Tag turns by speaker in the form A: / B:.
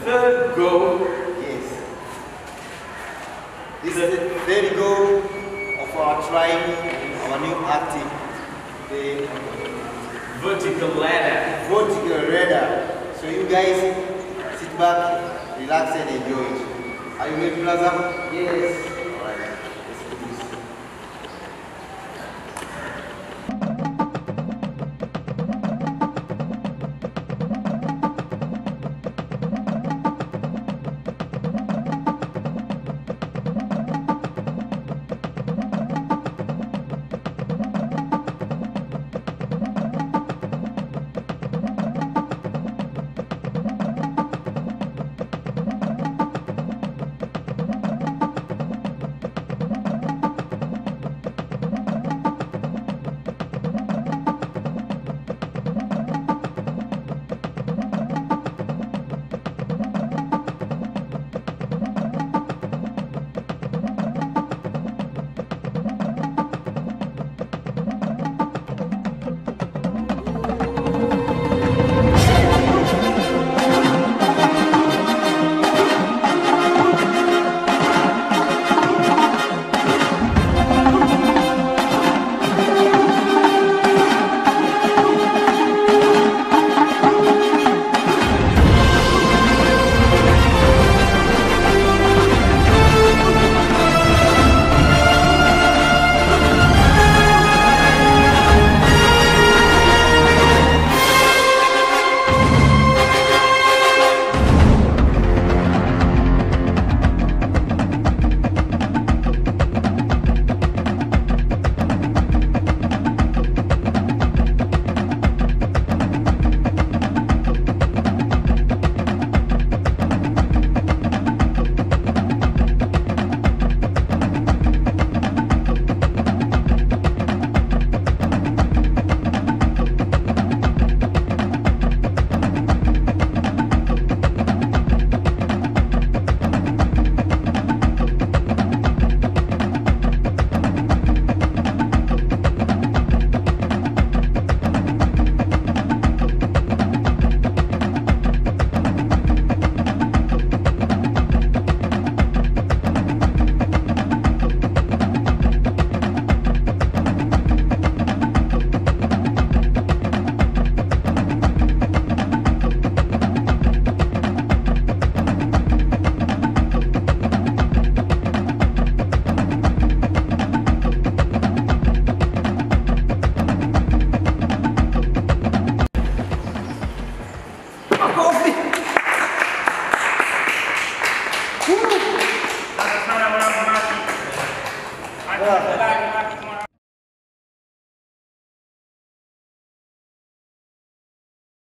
A: third go.
B: Yes. This is the third go of our trying, our new active, the
A: Vertical ladder.
B: vertical ladder. So you guys sit back, relax and enjoy it. Are you ready, Plaza?
A: Yes.
B: Alright, let's do this.
A: Sana wanangu mati.